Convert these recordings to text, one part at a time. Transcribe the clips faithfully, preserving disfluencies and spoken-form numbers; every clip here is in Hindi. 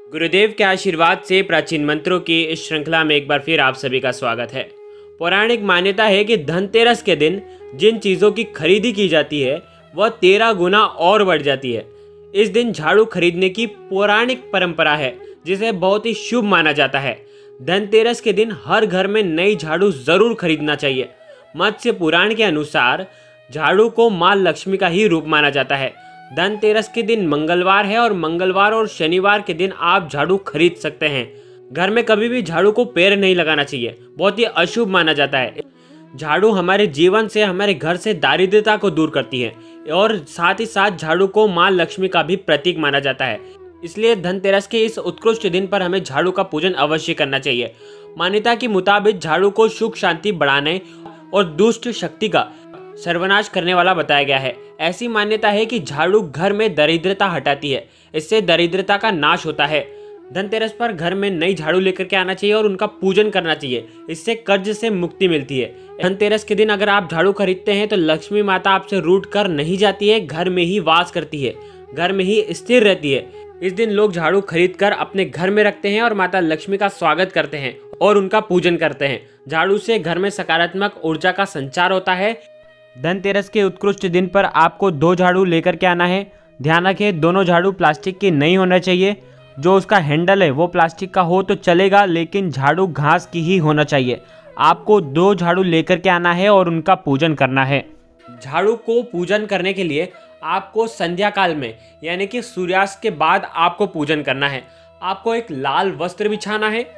गुरुदेव के आशीर्वाद से प्राचीन मंत्रों की इस श्रृंखला में एक बार फिर आप सभी का स्वागत है। पौराणिक मान्यता है कि धनतेरस के दिन जिन चीज़ों की खरीदी की जाती है वह तेरह गुना और बढ़ जाती है। इस दिन झाड़ू खरीदने की पौराणिक परंपरा है जिसे बहुत ही शुभ माना जाता है। धनतेरस के दिन हर घर में नई झाड़ू जरूर खरीदना चाहिए। मत्स्य पुराण के अनुसार झाड़ू को माँ लक्ष्मी का ही रूप माना जाता है। धनतेरस के दिन मंगलवार है और मंगलवार और शनिवार के दिन आप झाड़ू खरीद सकते हैं। घर में कभी भी झाड़ू को पैर नहीं लगाना चाहिए, बहुत ही अशुभ माना जाता है। झाड़ू हमारे जीवन से, हमारे घर से दारिद्र्यता को दूर करती है और साथ ही साथ झाड़ू को माँ लक्ष्मी का भी प्रतीक माना जाता है। इसलिए धनतेरस के इस उत्कृष्ट दिन पर हमें झाड़ू का पूजन अवश्य करना चाहिए। मान्यता के मुताबिक झाड़ू को सुख शांति बढ़ाने और दुष्ट शक्ति का सर्वनाश करने वाला बताया गया है। ऐसी मान्यता है कि झाड़ू घर में दरिद्रता हटाती है, इससे दरिद्रता का नाश होता है। धनतेरस पर घर में नई झाड़ू लेकर के आना चाहिए और उनका पूजन करना चाहिए, इससे कर्ज से मुक्ति मिलती है। धनतेरस के दिन अगर आप झाड़ू खरीदते हैं तो लक्ष्मी माता आपसे रूठ कर नहीं जाती है, घर में ही वास करती है, घर में ही स्थिर रहती है। इस दिन लोग झाड़ू खरीद कर अपने घर में रखते हैं और माता लक्ष्मी का स्वागत करते हैं और उनका पूजन करते हैं। झाड़ू से घर में सकारात्मक ऊर्जा का संचार होता है। धनतेरस के उत्कृष्ट दिन पर आपको दो झाड़ू लेकर के आना है। ध्यान रखें, दोनों झाड़ू प्लास्टिक की नहीं होना चाहिए। जो उसका हैंडल है वो प्लास्टिक का हो तो चलेगा, लेकिन झाड़ू घास की ही होना चाहिए। आपको दो झाड़ू लेकर के आना है और उनका पूजन करना है। झाड़ू को पूजन करने के लिए आपको संध्या काल में यानी कि सूर्यास्त के बाद आपको पूजन करना है। आपको एक लाल वस्त्र बिछाना है,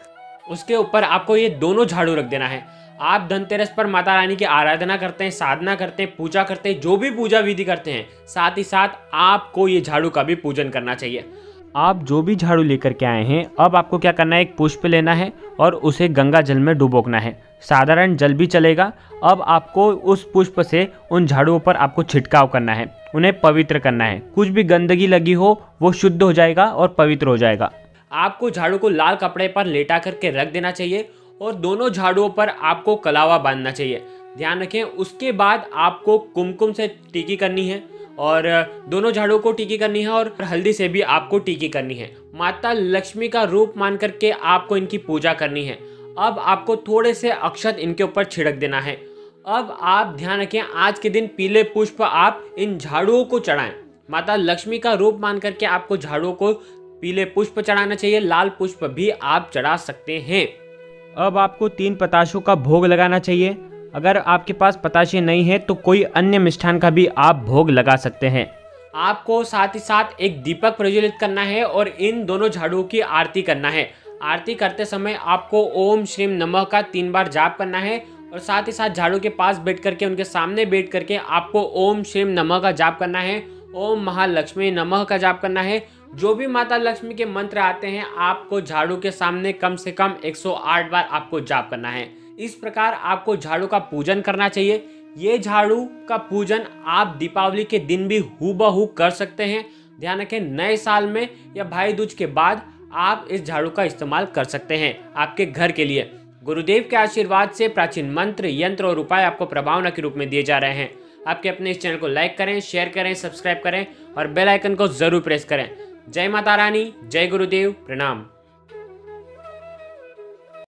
उसके ऊपर आपको ये दोनों झाड़ू रख देना है। आप धनतेरस पर माता रानी की आराधना करते हैं, साधना करते हैं, पूजा करते हैं, जो भी पूजा विधि करते हैं, साथ ही साथ आपको ये झाड़ू का भी पूजन करना चाहिए। आप जो भी झाड़ू लेकर के आए हैं, अब आपको क्या करना है, एक पुष्प लेना है और उसे गंगा जल में डुबोना है। साधारण जल भी चलेगा। अब आपको उस पुष्प से उन झाड़ुओं पर आपको छिड़काव करना है, उन्हें पवित्र करना है। कुछ भी गंदगी लगी हो वो शुद्ध हो जाएगा और पवित्र हो जाएगा। आपको झाड़ू को लाल कपड़े पर लेटा करके रख देना चाहिए और दोनों झाड़ुओं पर आपको कलावा बांधना चाहिए। ध्यान रखें, उसके बाद आपको कुमकुम से टीकी करनी है और दोनों झाड़ुओं को टीकी करनी है और हल्दी से भी आपको टीकी करनी है। माता लक्ष्मी का रूप मान करके आपको इनकी पूजा करनी है। अब आपको थोड़े से अक्षत इनके ऊपर छिड़क देना है। अब आप ध्यान रखें, आज के दिन पीले पुष्प आप इन झाड़ुओं को चढ़ाएं। माता लक्ष्मी का रूप मान करके आपको झाड़ुओं को पीले पुष्प चढ़ाना चाहिए। लाल पुष्प भी आप चढ़ा सकते हैं। अब आपको तीन पताशों का भोग लगाना चाहिए। अगर आपके पास पताशे नहीं है तो कोई अन्य मिष्ठान का भी आप भोग लगा सकते हैं। आपको साथ ही साथ एक दीपक प्रज्वलित करना है और इन दोनों झाड़ुओं की आरती करना है। आरती करते समय आपको ओम श्रीम नमः का तीन बार जाप करना है और साथ ही साथ झाड़ू के पास बैठ करके, उनके सामने बैठ करके आपको ओम श्रीम नमः का जाप करना है, ओम महालक्ष्मी नमः का जाप करना है। जो भी माता लक्ष्मी के मंत्र आते हैं आपको झाड़ू के सामने कम से कम एक सौ आठ बार आपको जाप करना है। इस प्रकार आपको झाड़ू का पूजन करना चाहिए। ये झाड़ू का पूजन आप दीपावली के दिन भी हूबहू कर सकते हैं। ध्यान रखें, नए साल में या भाई दूज के बाद आप इस झाड़ू का इस्तेमाल कर सकते हैं आपके घर के लिए। गुरुदेव के आशीर्वाद से प्राचीन मंत्र, यंत्र और उपाय आपको प्रभावना के रूप में दिए जा रहे हैं। आपके अपने इस चैनल को लाइक करें, शेयर करें, सब्सक्राइब करें और बेल आइकन को जरूर प्रेस करें। जय माता रानी, जय गुरुदेव, प्रणाम।